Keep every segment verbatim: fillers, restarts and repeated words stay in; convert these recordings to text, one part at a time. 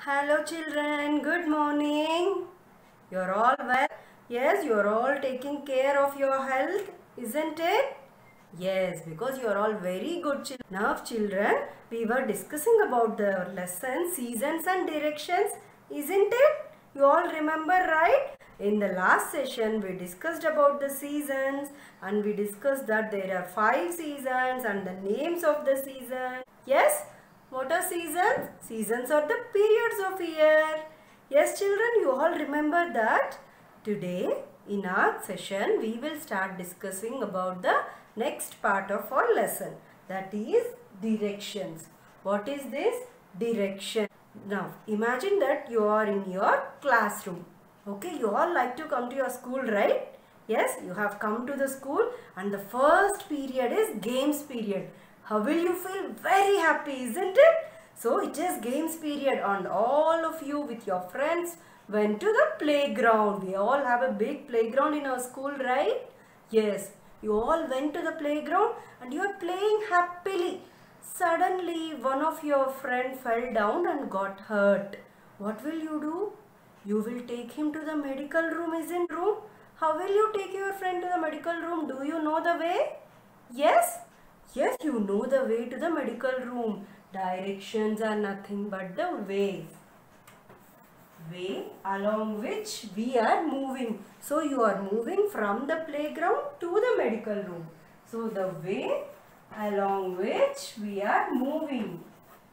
Hello children, good morning. You're all well? Yes, you're all taking care of your health, isn't it? Yes, because you're all very good children. Now children, we were discussing about the lesson, seasons and directions, isn't it? You all remember, right? In the last session, we discussed about the seasons and we discussed that there are five seasons and the names of the season. Yes? What are seasons? Seasons are the periods of year. Yes children, you all remember that. Today in our session we will start discussing about the next part of our lesson. That is directions. What is this? Direction. Now imagine that you are in your classroom. Okay, you all like to come to your school, right? Yes, you have come to the school and the first period is games period. How will you feel? Very happy, isn't it? So it is games period and all of you with your friends went to the playground. We all have a big playground in our school, right? Yes, you all went to the playground and you are playing happily. Suddenly one of your friend fell down and got hurt. What will you do? You will take him to the medical room, isn't room? How will you take your friend to the medical room? Do you know the way? Yes? Yes, you know the way to the medical room. Directions are nothing but the way. Way along which we are moving. So you are moving from the playground to the medical room. So the way along which we are moving.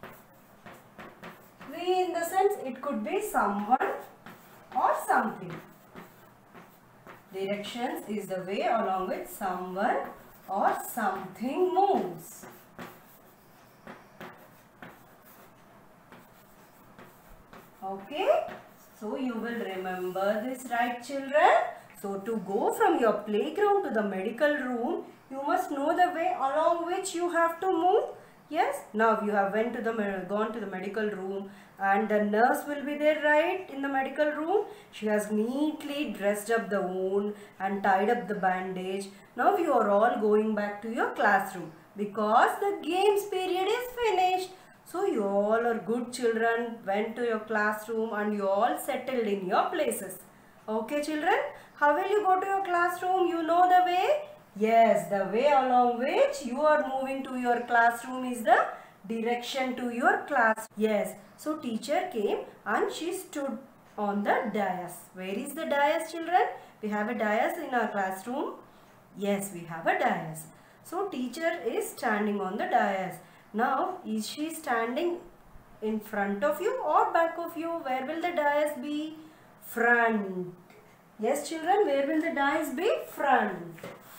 Way in the sense it could be someone or something. Directions is the way along which someone or something moves. Okay, so you will remember this, right children? So to go from your playground to the medical room, you must know the way along which you have to move. Yes, now you have went to the gone to the medical room and the nurse will be there, right, in the medical room. She has neatly dressed up the wound and tied up the bandage. Now you are all going back to your classroom because the games period is finished. So you all are good children, went to your classroom and you all settled in your places. Okay children, how will you go to your classroom? You know the way? Yes, the way along which you are moving to your classroom is the direction to your class. Yes, so teacher came and she stood on the dais. Where is the dais children? We have a dais in our classroom. Yes, we have a dais. So teacher is standing on the dais. Now, is she standing in front of you or back of you? Where will the dais be? Front. Yes children, where will the dais be? Front.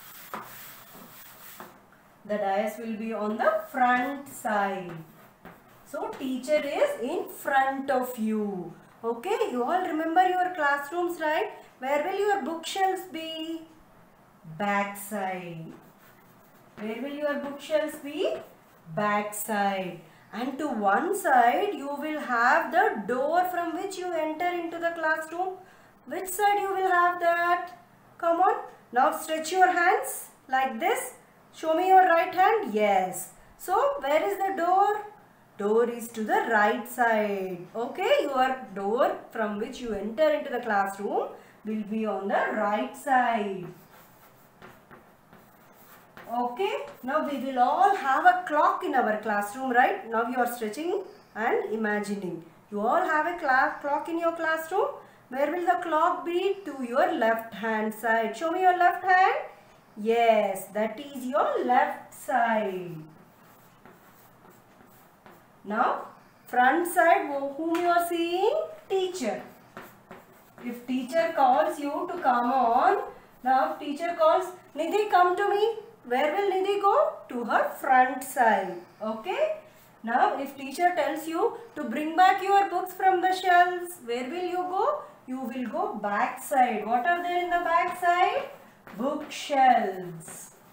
The dais will be on the front side. So teacher is in front of you. Okay, you all remember your classrooms, right? Where will your bookshelves be? Back side. Where will your bookshelves be? Back side. And to one side you will have the door from which you enter into the classroom. Which side you will have that? Come on. Now stretch your hands like this. Show me your right hand. Yes. So where is the door? Door is to the right side. Okay. Your door from which you enter into the classroom will be on the right side. Okay. Now we will all have a clock in our classroom, right? Now you are stretching and imagining. You all have a clock in your classroom. Where will the clock be? To your left hand side. Show me your left hand. Yes, that is your left side. Now, front side, whom you are seeing? Teacher. If teacher calls you to come on, now teacher calls, Nidhi, come to me. Where will Nidhi go? To her front side. Okay. Now, if teacher tells you to bring back your books from the shelves, where will you go? You will go back side. What are there in the back side? Bookshelves.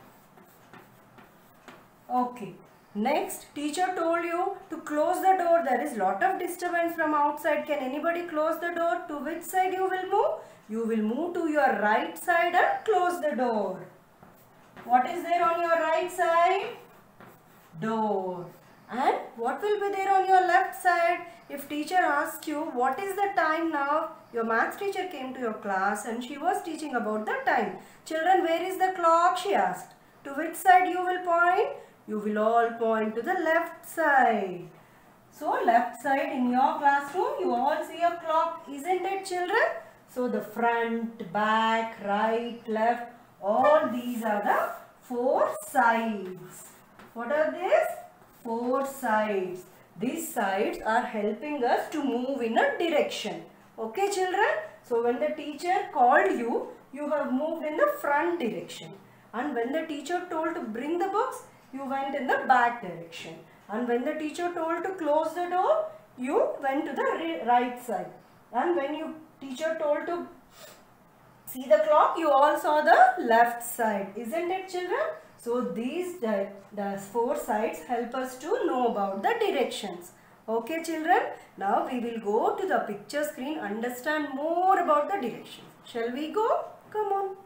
Okay. Next, teacher told you to close the door. There is lot of disturbance from outside. Can anybody close the door? To which side you will move? You will move to your right side and close the door. What is there on your right side? Door. And what will be there on your left side? If teacher asks you, what is the time now? Your maths teacher came to your class and she was teaching about the time. Children, where is the clock? She asked. To which side you will point? You will all point to the left side. So left side in your classroom, you all see a clock, isn't it, children? So the front, back, right, left, all these are the four sides. What are these? Four sides. These sides are helping us to move in a direction. Okay, children? So when the teacher called you, you have moved in the front direction. And when the teacher told to bring the books, you went in the back direction. And when the teacher told to close the door, you went to the right side. And when you teacher told to see the clock, you all saw the left side. Isn't it, children? So these the, the four sides help us to know about the directions. Okay, children? Now we will go to the picture screen, understand more about the directions. Shall we go? Come on.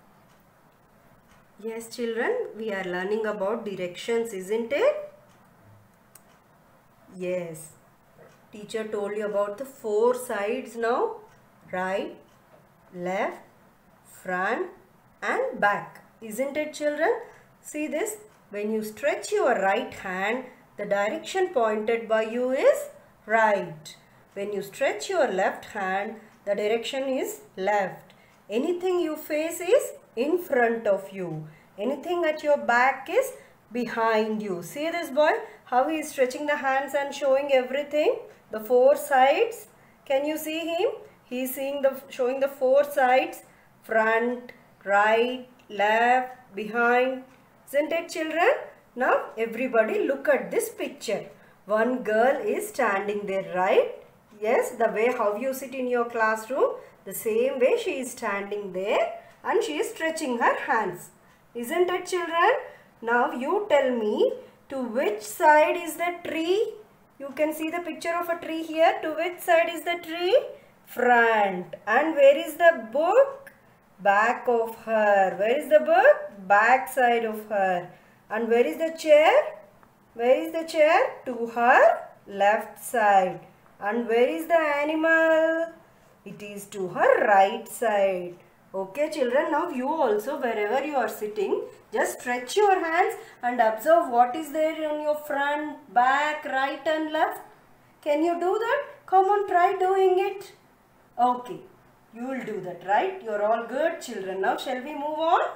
Yes, children, we are learning about directions, isn't it? Yes. Teacher told you about the four sides now. Right, left, front and back. Isn't it, children? See this? When you stretch your right hand, the direction pointed by you is right. When you stretch your left hand, the direction is left. Anything you face is in front of you. Anything at your back is behind you. See this boy? How he is stretching the hands and showing everything. The four sides. Can you see him? He is seeing the showing the four sides. Front, right, left, behind. Isn't it, children? Now everybody look at this picture. One girl is standing there, right? Yes, the way how you sit in your classroom, the same way she is standing there and she is stretching her hands. Isn't it, children? Now you tell me, to which side is the tree? You can see the picture of a tree here. To which side is the tree? Front. And where is the book? Back of her. Where is the book? Back side of her. And where is the chair? Where is the chair? To her left side. And where is the animal? It is to her right side. Okay, children, now you also, wherever you are sitting, just stretch your hands and observe what is there on your front, back, right and left. Can you do that? Come on, try doing it. Okay, you will do that, right? You are all good, children. Now, shall we move on?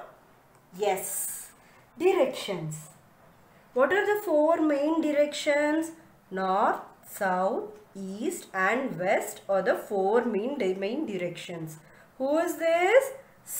Yes. Directions. What are the four main directions? North, south, east and west are the four main, main directions. Who is this?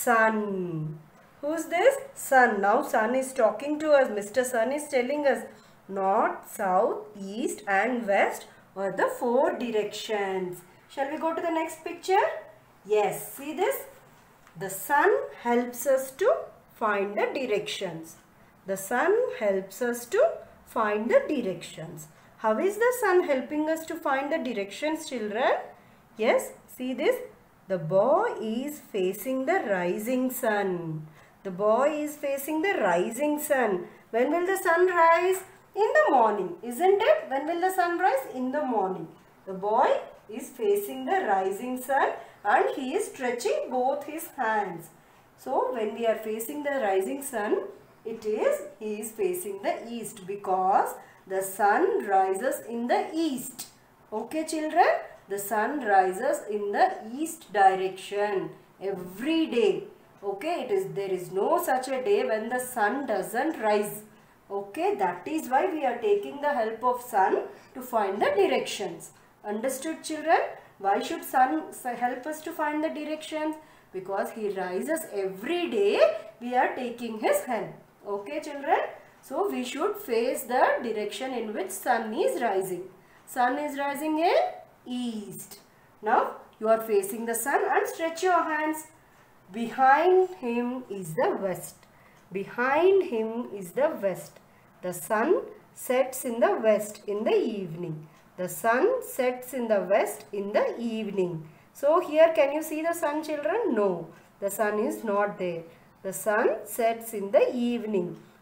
Sun. Who is this? Sun. Now Sun is talking to us. Mister Sun is telling us north, south, east and west are the four directions. Shall we go to the next picture? Yes. See this? The sun helps us to find the directions. The sun helps us to find the directions. How is the sun helping us to find the directions, children? Yes. See this? The boy is facing the rising sun. The boy is facing the rising sun. When will the sun rise? In the morning, isn't it? When will the sun rise? In the morning. The boy is facing the rising sun and he is stretching both his hands. So, when we are facing the rising sun, it is, he is facing the east because the sun rises in the east. Okay, children? The sun rises in the east direction every day. Okay, it is there is no such a day when the sun doesn't rise. Okay, that is why we are taking the help of sun to find the directions. Understood, children? Why should sun help us to find the directions? Because he rises every day, we are taking his help. Okay, children? So, we should face the direction in which sun is rising. Sun is rising in east. Now, you are facing the sun and stretch your hands. Behind him is the west. Behind him is the west. The sun sets in the west in the evening. The sun sets in the west in the evening. So, here can you see the sun, children? No, the sun is not there. The sun sets in the evening.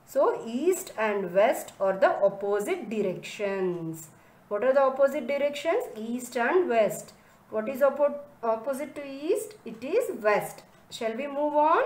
So east and west are the opposite directions. What are the opposite directions? East and west. What is oppo opposite to east? It is west. Shall we move on?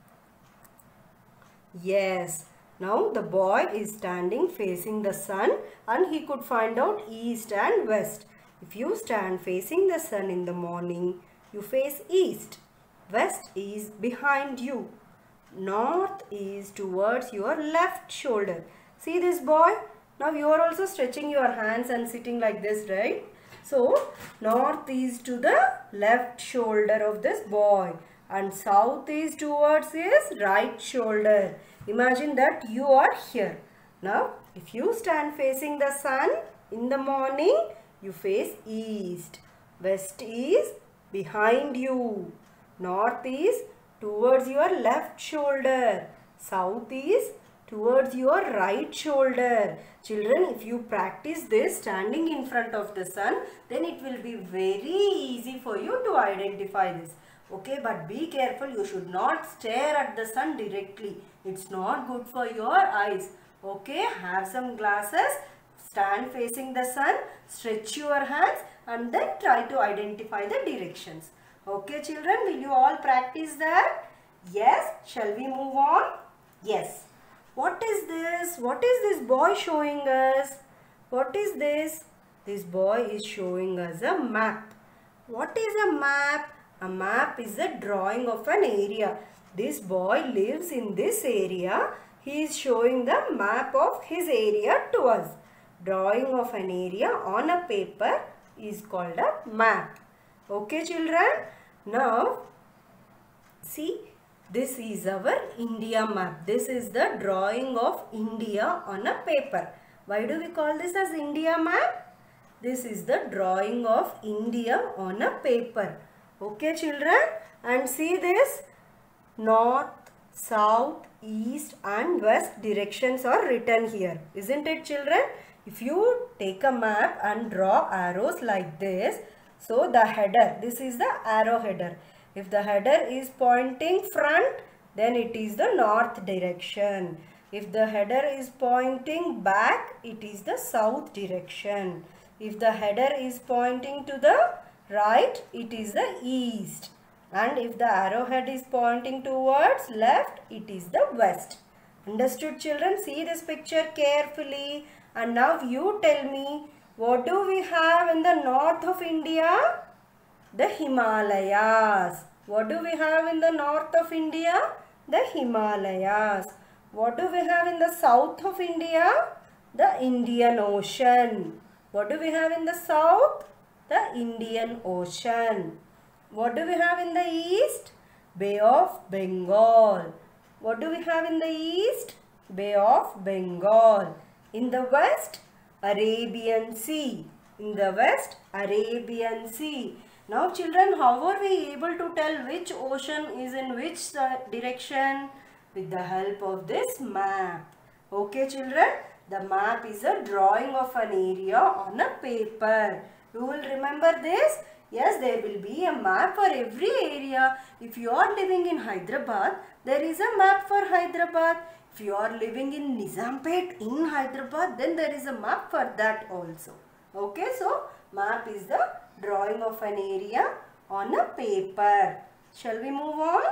Yes. Now the boy is standing facing the sun and he could find out east and west. If you stand facing the sun in the morning, you face east. West is behind you. North is towards your left shoulder. See this boy? Now you are also stretching your hands and sitting like this, right? So north is to the left shoulder of this boy and south is towards his right shoulder. Imagine that you are here. Now if you stand facing the sun in the morning, you face east. West is behind you. North is towards your left shoulder. South is towards your right shoulder. Children, if you practice this standing in front of the sun, then it will be very easy for you to identify this. Okay, but be careful. You should not stare at the sun directly. It's not good for your eyes. Okay, have some glasses. Stand facing the sun. Stretch your hands and then try to identify the directions. Okay, children, will you all practice that? Yes. Shall we move on? Yes. What is this? What is this boy showing us? What is this? This boy is showing us a map. What is a map? A map is a drawing of an area. This boy lives in this area. He is showing the map of his area to us. Drawing of an area on a paper is called a map. Okay, children. Now, see, this is our India map. This is the drawing of India on a paper. Why do we call this as India map? This is the drawing of India on a paper. Okay, children. And see this. North, south, east and west directions are written here. Isn't it, children? If you take a map and draw arrows like this, so the header, this is the arrow header. If the header is pointing front, then it is the north direction. If the header is pointing back, it is the south direction. If the header is pointing to the right, it is the east. And if the arrowhead is pointing towards left, it is the west. Understood, children? See this picture carefully. And now you tell me, what do we have in the north of India? The Himalayas. What do we have in the north of India? The Himalayas. What do we have in the south of India? The Indian Ocean. What do we have in the south? The Indian Ocean. What do we have in the east? Bay of Bengal. What do we have in the east? Bay of Bengal. In the west, Arabian Sea. In the west, Arabian Sea. Now children, how are we able to tell which ocean is in which direction? With the help of this map. Okay, children, the map is a drawing of an area on a paper. You will remember this? Yes, there will be a map for every area. If you are living in Hyderabad, there is a map for Hyderabad. If you are living in Nizampet in Hyderabad, then there is a map for that also. Okay, so map is the drawing of an area on a paper. Shall we move on?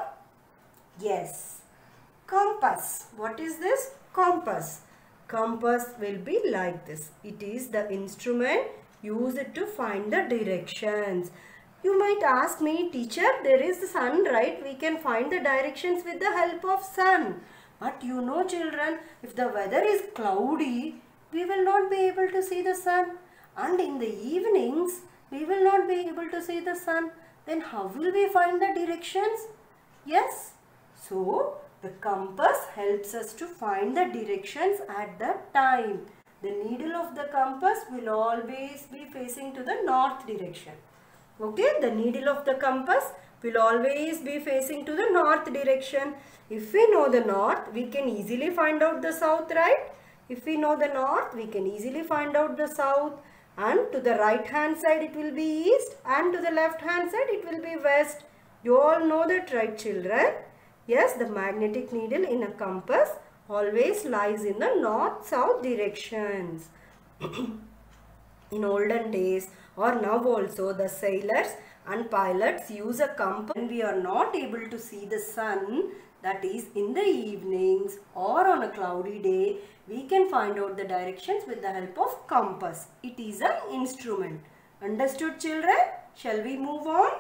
Yes. Compass. What is this? Compass. Compass will be like this. It is the instrument used to find the directions. You might ask me, teacher, there is the sun, right? We can find the directions with the help of sun. But you know, children, if the weather is cloudy, we will not be able to see the sun. And in the evenings, we will not be able to see the sun. Then how will we find the directions? Yes. So, the compass helps us to find the directions at that time. The needle of the compass will always be facing to the north direction. Okay, the needle of the compass will always be facing to the north direction. If we know the north, we can easily find out the south, right? If we know the north, we can easily find out the south. And to the right hand side, it will be east. And to the left hand side, it will be west. You all know that, right, children? Yes, the magnetic needle in a compass always lies in the north-south directions. In olden days or now also, the sailors and pilots use a compass when we are not able to see the sun, that is in the evenings or on a cloudy day. We can find out the directions with the help of compass. It is an instrument. Understood, children? Shall we move on?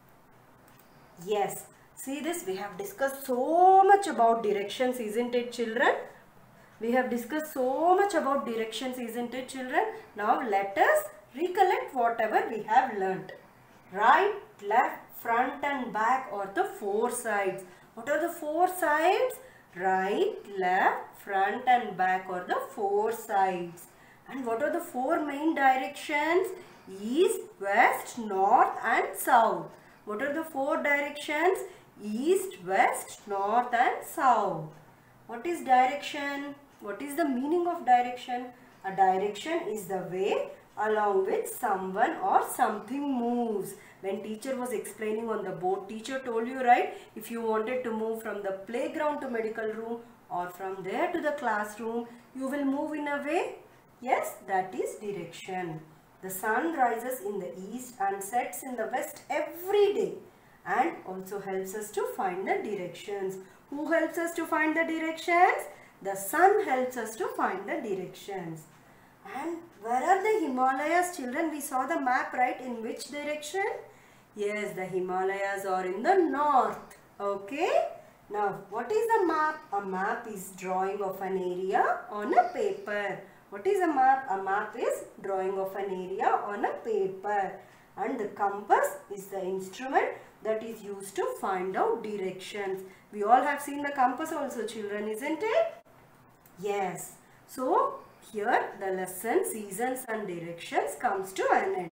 Yes. See this, we have discussed so much about directions, isn't it, children? We have discussed so much about directions, isn't it, children? Now let us recollect whatever we have learnt. Right, left, front and back are the four sides. What are the four sides? Right, left, front and back are the four sides. And what are the four main directions? East, west, north and south. What are the four directions? East, west, north and south. What is direction? What is the meaning of direction? A direction is the way along which someone or something moves. When teacher was explaining on the board, teacher told you, right, if you wanted to move from the playground to medical room or from there to the classroom, you will move in a way. Yes, that is direction. The sun rises in the east and sets in the west every day, and also helps us to find the directions. Who helps us to find the directions? The sun helps us to find the directions. And where are the Himalayas, children? We saw the map, right? In which direction? Yes, the Himalayas are in the north. Okay. Now, what is a map? A map is drawing of an area on a paper. What is a map? A map is drawing of an area on a paper. And the compass is the instrument that is used to find out directions. We all have seen the compass also, children, isn't it? Yes. So, here the lesson seasons and directions comes to an end.